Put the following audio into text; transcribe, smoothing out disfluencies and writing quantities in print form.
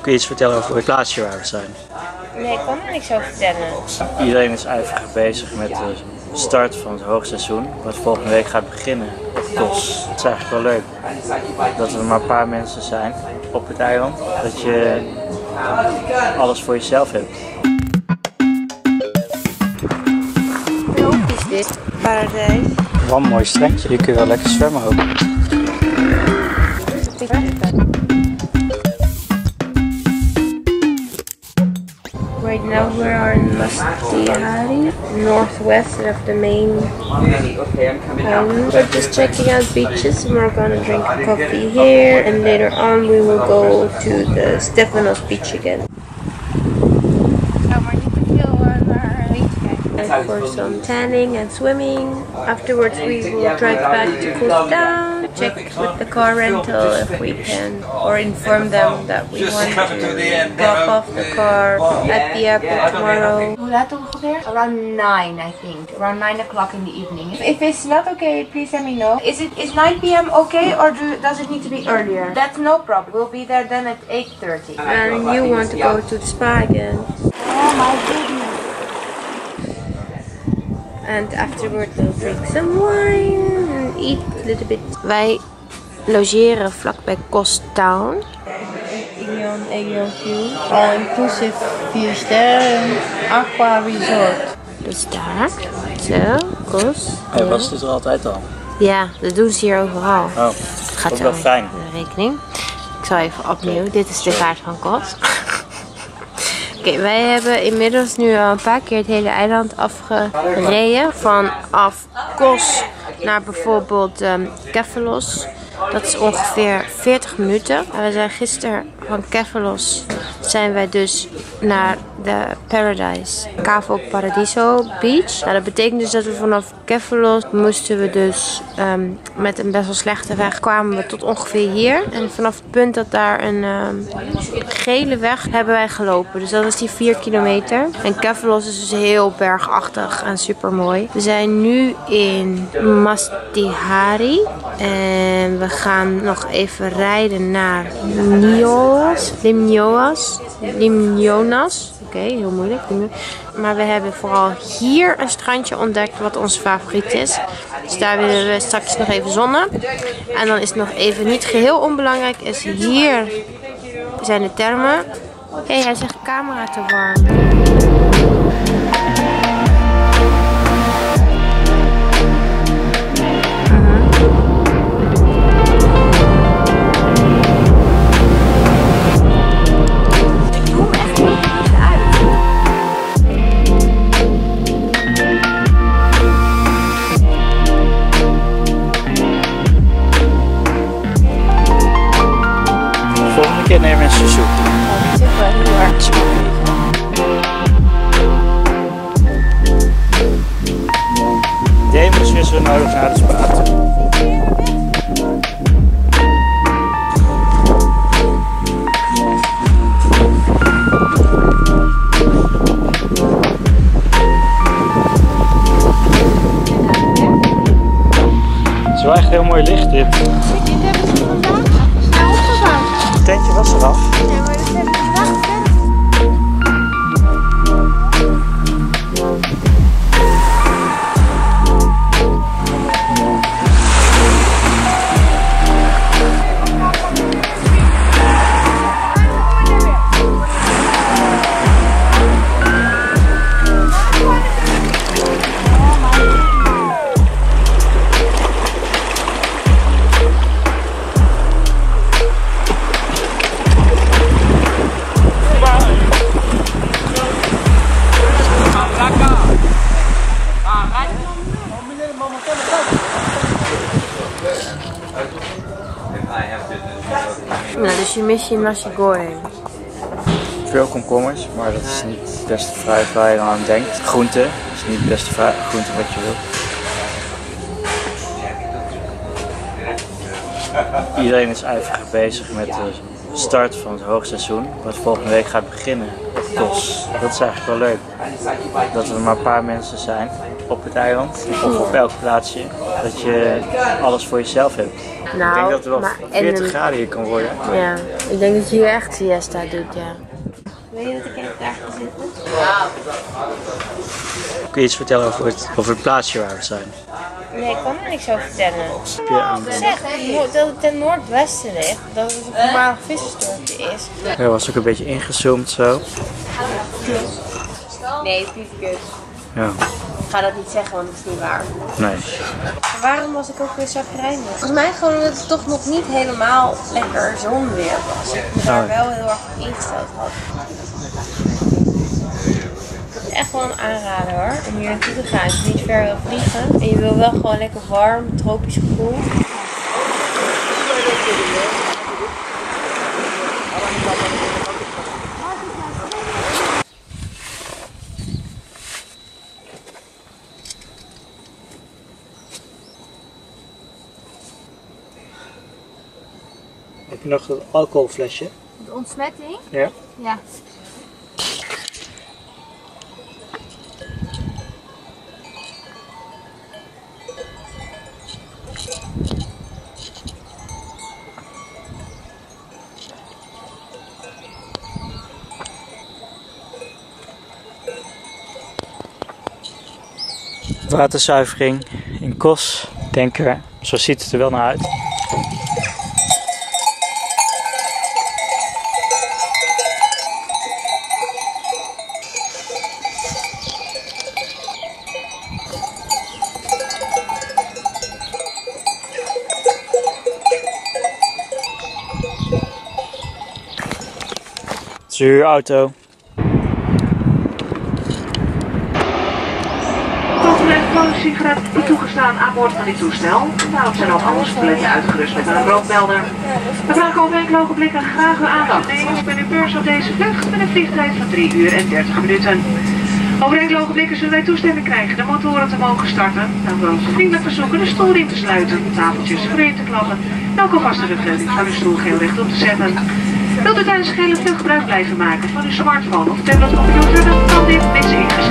Kun je iets vertellen over het plaatsje waar we zijn? Nee, ik kan er niks over vertellen. Iedereen is ijverig bezig met de start van het hoogseizoen, wat volgende week gaat beginnen op Kos. Het is eigenlijk wel leuk dat er maar een paar mensen zijn op het eiland, dat je alles voor jezelf hebt. Hoe is dit? Paradijs. Wel een mooi strandje, hier kun je wel lekker zwemmen ook. Right now we are in Mastihari, northwest of the main island. We're just checking out beaches and we're gonna drink a coffee here, and later on we will go to the Stefanos beach again. And for some tanning and swimming. Afterwards we will drive back to cool down, check with the car rental if we can, or inform them that we want to drop off the car at the airport tomorrow. Hoe laat ongeveer? Around 9, I think. Around 9 o'clock in the evening. If it's not okay, please let me know. Is 9 p.m. okay, or does it need to be earlier? That's no problem. We'll be there then at 8:30. And you want to go to the spa again. Oh my goodness. And afterward we'll drink some wine and eat a little bit. Wij logeren vlakbij Kos Town. Aeon View. All inclusive 4 sterren aqua resort. Dus daar. Zo, Kos. Hey, was dit er altijd al? Ja, dat doen ze hier overal. Oh, Gaat ook zo wel fijn. de rekening. Ik zal even opnieuw. Dit is de kaart van Kos. Oké, wij hebben inmiddels nu al een paar keer het hele eiland afgereden. Vanaf Kos naar bijvoorbeeld Kefalos. Dat is ongeveer 40 minuten. En we zijn gisteren van Kefalos zijn wij dus naar de Paradise Cavo Paradiso Beach. Nou, dat betekent dus dat we vanaf Kefalos moesten we dus met een best wel slechte weg kwamen we tot ongeveer hier. En vanaf het punt dat daar een gele weg hebben wij gelopen. Dus dat was die 4 kilometer. En Kefalos is dus heel bergachtig en super mooi. We zijn nu in Mastihari. En we gaan nog even rijden naar Limnionas. Oké, heel moeilijk. Maar we hebben vooral hier een strandje ontdekt wat ons favoriet is. Dus daar willen we straks nog even zonnen. En dan is het nog even niet geheel onbelangrijk. Is hier zijn de thermen. Hé, hij zegt camera te warm. Volgende keer nemen we een Suzuki. Oh, die zit wel heel hard spannend. Demus is weer nodig naar de spa toe. Het is wel echt heel mooi licht dit. Dit hebben ze vandaag snel opgebouwd. Het tentje was er al. Ja, maar dat hebben ze vandaag verder. Nou, dus je mist je nasi goreng. Veel komkommers, maar dat is niet het beste fruit waar je dan aan denkt. Groente is niet het beste groente wat je wilt. Iedereen is ijverig bezig met de start van het hoogseizoen, wat volgende week gaat beginnen op Kos. Dat is eigenlijk wel leuk. Dat er maar een paar mensen zijn op het eiland of op elk plaatsje. Dat je alles voor jezelf hebt. Nou, Ik denk dat het wel maar 40 graden hier kan worden. Ja, ik denk dat je hier echt siesta doet, ja. Wil je dat ik even daar ga zitten? Kun je iets vertellen over het plaatsje waar we zijn? Nee, ik kan er niks over vertellen. Ja, Zeg, dat het ten noordwesten ligt, dat het een voormalig vissersdorpje is. hij was ook een beetje ingezoomd zo. Nee, piefkes. Ja, Ik ga dat niet zeggen, want dat is niet waar. nee. Maar waarom was ik ook weer chagrijnig? Volgens mij gewoon omdat het toch nog niet helemaal lekker zonweer was. Ik me daar wel heel erg op ingesteld had. Het is echt wel een aanrader hoor, om hier naartoe te gaan. Als je niet ver wil vliegen en je wil wel gewoon lekker warm, tropisch gevoel. Heb je nog een alcoholflesje? De ontsmetting? Ja. Ja. Waterzuivering in Kos, denken we. Zo ziet het er wel naar uit. Het is een huurauto. Sigaret niet toegestaan aan boord van dit toestel. Daarop zijn ook alle toiletten uitgerust met een rookmelder. We vragen over enkele ogenblikken graag uw aandacht. Neem op in uw beurs op deze vlucht met een vliegtijd van 3 uur en 30 minuten. Over enkele ogenblikken zullen wij toestemming krijgen de motoren te mogen starten. Dan wil ons vriendelijk verzoeken de stoelriem te sluiten, de tafeltjes voor te klappen en ook alvast de rugleiding van uw stoel geel rechtop te zetten. Wilt u tijdens de gehele vlucht gebruik blijven maken van uw smartphone of tabletcomputer, dan kan dit mits ingezet.